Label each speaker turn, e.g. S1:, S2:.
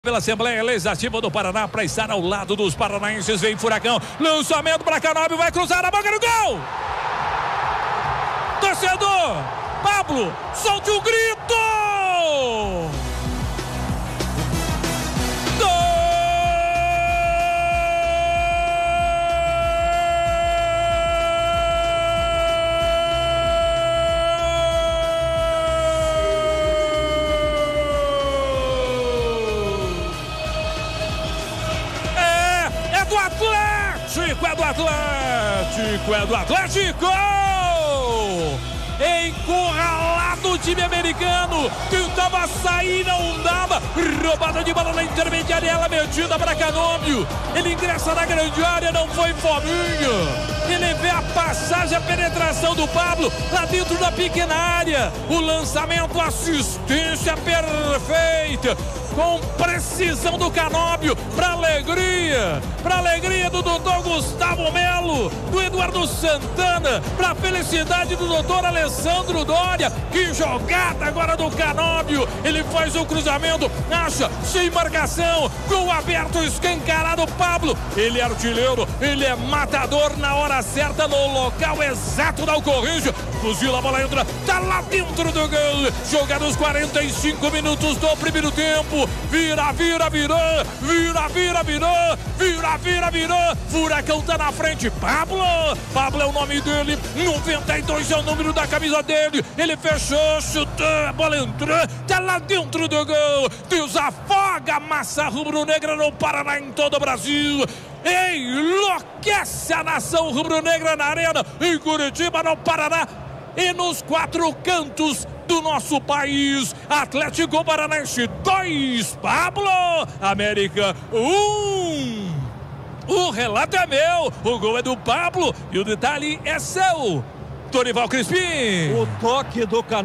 S1: Pela Assembleia Legislativa do Paraná para estar ao lado dos paranaenses. Vem Furacão, lançamento para Canóbio, vai cruzar a boca no gol! Torcedor, Pablo, solte o grito! Gol! Do Atlético, é do Atlético! Encurralado o time americano, tentava sair, não dava, roubada de bola na intermediária, ela metida para Canóbio, ele ingressa na grande área, não foi fominha, ele vê a passagem, a penetração do Pablo, lá dentro da pequena área, o lançamento, assistência perfeita, com precisão do Canóbio, para alegria do doutor Gustavo Melo, do Eduardo Santana, para felicidade do doutor Alessandro Doria. Que jogada agora do Canóbio, ele faz o cruzamento, acha, sem marcação, gol aberto, escancarado. Pablo, ele é artilheiro, ele é matador na hora certa, no local exato da ocorrência, fuzila, a bola entra, tá lá dentro do gol, jogados 45 minutos do primeiro tempo, virou, Furacão tá na frente, Pablo é o nome dele, 92 é o número da camisa dele, ele fechou, chutou, a bola entrou, tá lá dentro do gol, desafoga a massa rubro-negra no Paraná, em todo o Brasil, enlouquece a nação rubro-negra na arena, em Curitiba, no Paraná, e nos quatro cantos do nosso país. Atlético Paranaense 2, Pablo, América 1. O relato é meu, o gol é do Pablo e o detalhe é seu, Dorival Crispim.
S2: O toque do